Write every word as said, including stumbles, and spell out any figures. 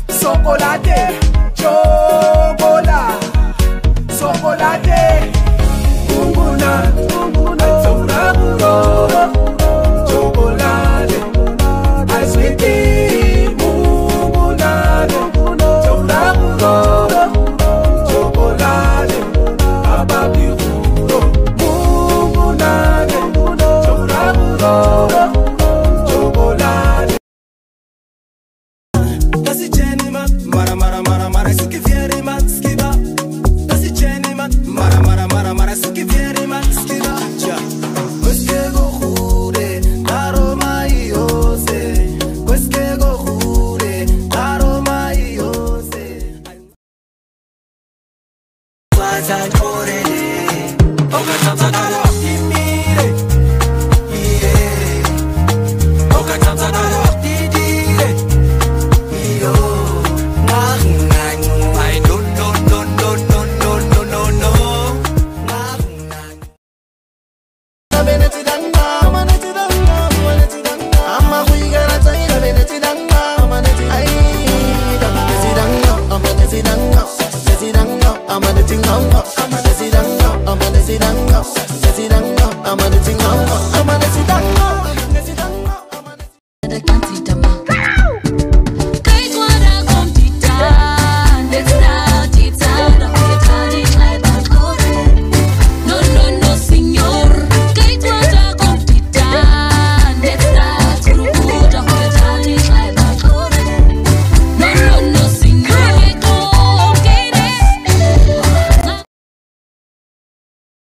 Chocolate, chocolat, chocolate, gunguna, gunguna, chocolate, chocolate, ice cream, gunguna, chocolate, chocolate, ababiro, gunguna, chocolate, chocolate. That's it, Jenny, man. Mara, mara, mara, mara, so que viene, man, skiba. That's it, Jenny, man. Mara, mara, mara, mara, so que viene, man, skiba. Ja. Queske go jure, daro mai ose. Queske go jure, daro mai ose. What's I core? Oga tata daro, imire. Yeah. Oga tata daro. I'm